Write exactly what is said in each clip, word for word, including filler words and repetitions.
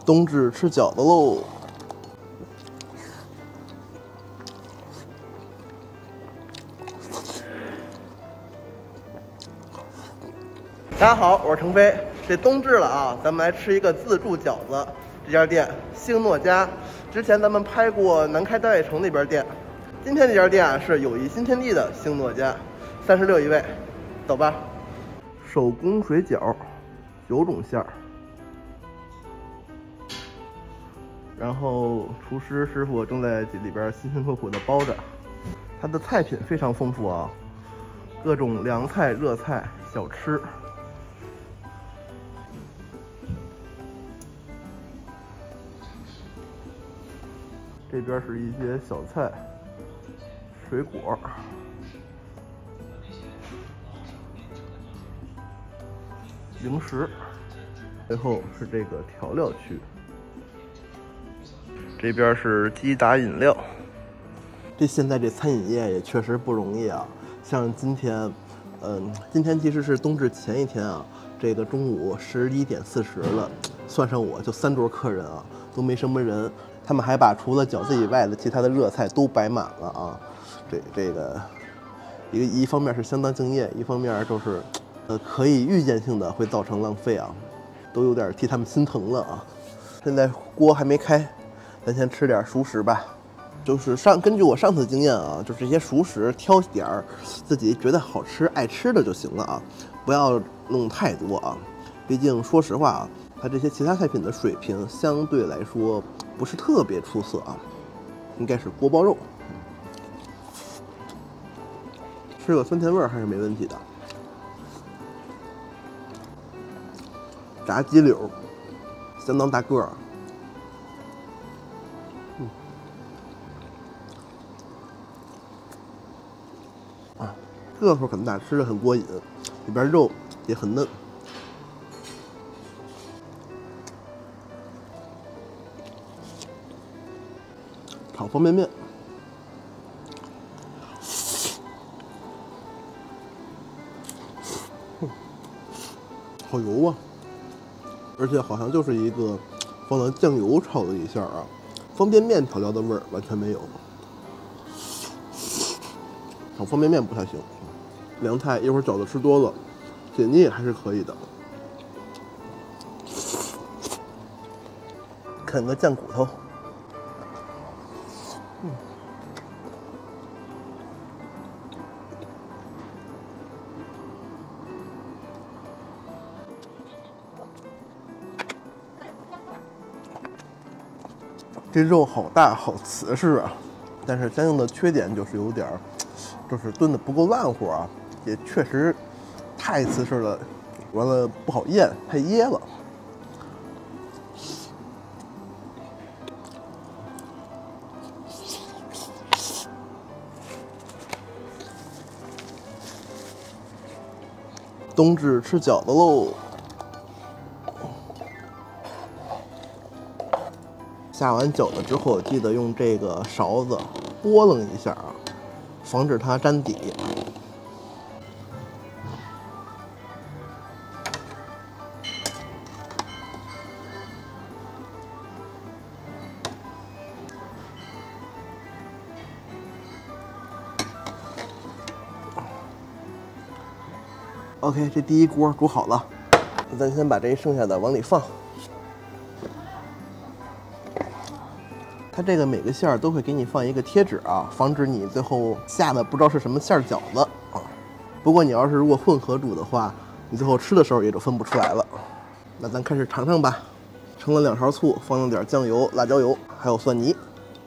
冬至吃饺子喽！大家好，我是程飞。这冬至了啊，咱们来吃一个自助饺子。这家店星诺家，之前咱们拍过南开大悦城那边店。今天这家店啊是友谊新天地的星诺家，三十六一位，走吧。手工水饺，九种馅儿。然后厨师师傅正在这里边辛辛苦苦的包着，它的菜品非常丰富啊，各种凉菜、热菜、小吃。这边是一些小菜、水果，零食，最后是这个调料区。这边是鸡打饮料。这现在这餐饮业也确实不容易啊。像今天，嗯，今天其实是冬至前一天啊，这个中午十一点四十了，算上我就三桌客人啊，都没什么人。他们还把除了饺子以外的其他的热菜都摆满了啊。这这个一个一方面是相当敬业，一方面就是呃可以预见性的会造成浪费啊，都有点替他们心疼了啊。现在锅还没开。咱先吃点熟食吧，就是上根据我上次经验啊，就这些熟食挑点儿自己觉得好吃、爱吃的就行了啊，不要弄太多啊。毕竟说实话啊，它这些其他菜品的水平相对来说不是特别出色啊，应该是锅包肉，吃个酸甜味还是没问题的。炸鸡柳，相当大个儿。啊，个头很大，吃着很过瘾，里边肉也很嫩。炒方便面，嗯、好油啊！而且好像就是一个放了酱油炒的一下啊，方便面调料的味儿完全没有。炒方便面不太行，凉菜一会儿饺子吃多了，解腻还是可以的。啃个酱骨头，嗯，这肉好大好瓷实啊，但是相应的缺点就是有点儿。就是炖的不够烂乎啊，也确实太瓷实了，完了不好咽，太噎了。冬至吃饺子喽！下完饺子之后，记得用这个勺子拨楞一下啊。防止它粘底。OK， 这第一锅煮好了，咱先把这剩下的往里放。它这个每个馅儿都会给你放一个贴纸啊，防止你最后下的不知道是什么馅儿饺子啊。不过你要是如果混合煮的话，你最后吃的时候也就分不出来了。那咱开始尝尝吧。盛了两勺醋，放了点酱油、辣椒油，还有蒜泥。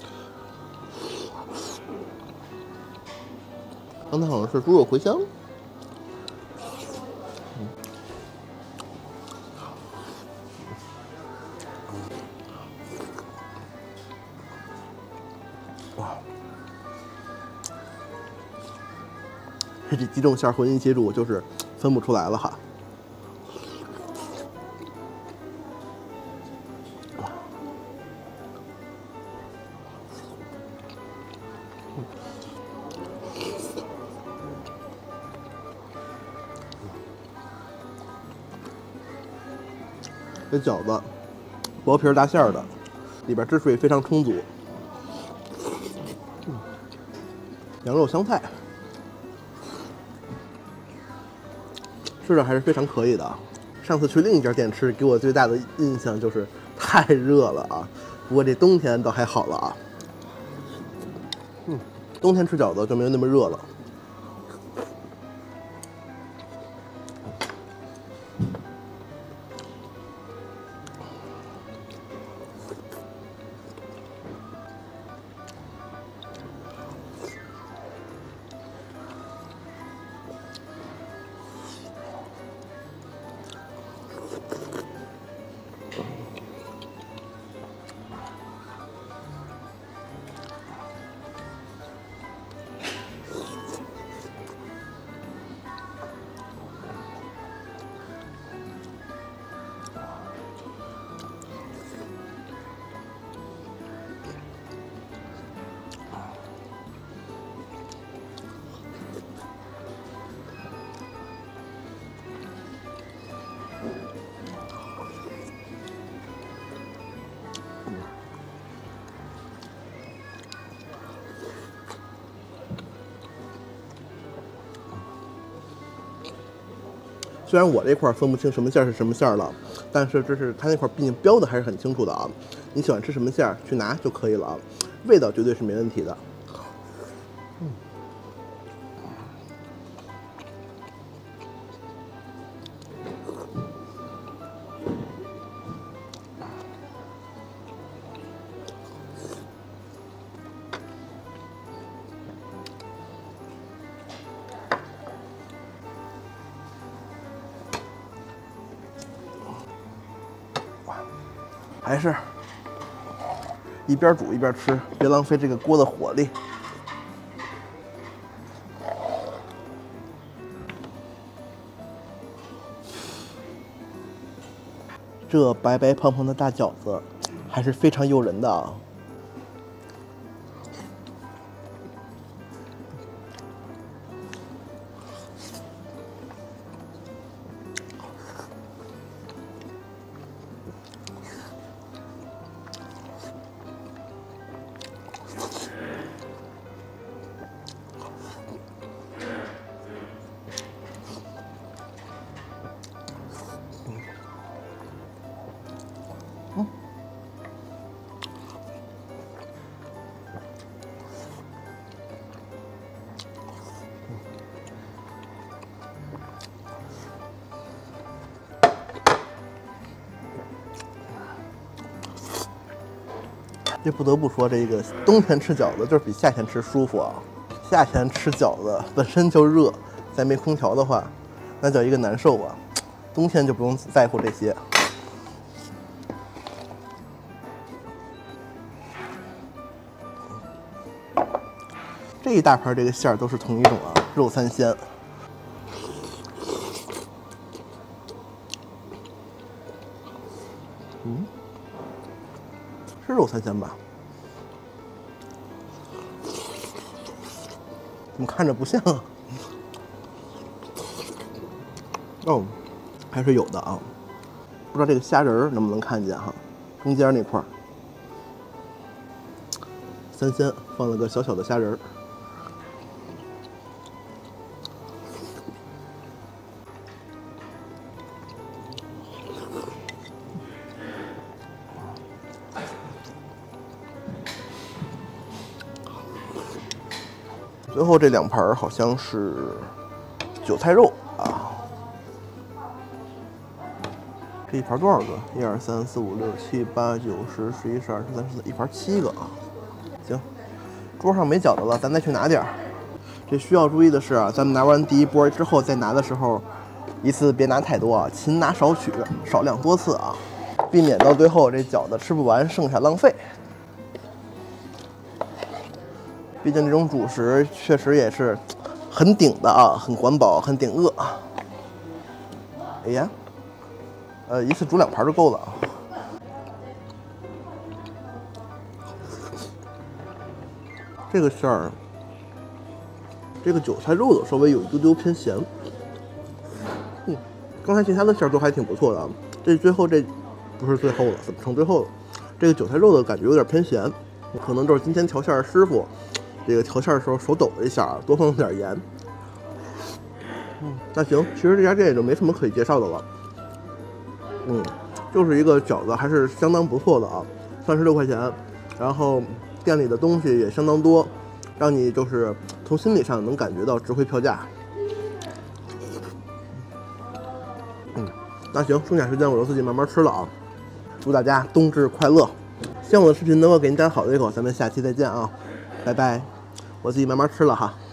刚才好像是猪肉茴香。嗯哇，这几种馅混一起煮，就是分不出来了哈。这饺子薄皮大馅儿的，里边汁水非常充足。嗯、羊肉香菜，吃着还是非常可以的。上次去另一家店吃，给我最大的印象就是太热了啊。不过这冬天倒还好了啊。嗯，冬天吃饺子就没有那么热了。虽然我这块分不清什么馅是什么馅了，但是这是它那块毕竟标的还是很清楚的啊。你喜欢吃什么馅去拿就可以了啊，味道绝对是没问题的。嗯。还是一边煮一边吃，别浪费这个锅的火力。这白白胖胖的大饺子还是非常诱人的啊！这不得不说，这个冬天吃饺子就是比夏天吃舒服啊。夏天吃饺子本身就热，再没空调的话，那叫一个难受啊。冬天就不用在乎这些。这一大盘这个馅儿都是同一种啊，肉三鲜。嗯。是肉三鲜吧？怎么看着不像啊？哦，还是有的啊。不知道这个虾仁儿能不能看见哈？中间那块儿，三鲜放了个小小的虾仁儿。最后这两盘好像是韭菜肉啊，这一盘多少个？一二三四五六七八九十十一十二十三十四，一盘七个啊。行，桌上没饺子了，咱再去拿点儿。这需要注意的是啊，咱们拿完第一波之后再拿的时候，一次别拿太多啊，勤拿少取，少量多次啊，避免到最后这饺子吃不完剩下浪费。毕竟这种主食确实也是很顶的啊，很管饱，很顶饿。哎呀，呃，一次煮两盘就够了。这个馅儿，这个韭菜肉的稍微有一丢丢偏咸。嗯，刚才其他的馅儿都还挺不错的啊，这最后这不是最后了，怎么成最后了？这个韭菜肉的感觉有点偏咸，可能就是今天调馅儿师傅这个调馅儿的时候手抖了一下，多放了点盐。嗯，那行，其实这家店也就没什么可以介绍的了。嗯，就是一个饺子，还是相当不错的啊，三十六块钱，然后店里的东西也相当多，让你就是从心理上能感觉到值回票价。嗯，那行，剩下时间我就自己慢慢吃了啊。祝大家冬至快乐！希望我的视频能够给您带来好的胃口，咱们下期再见啊，拜拜！我自己慢慢吃了哈。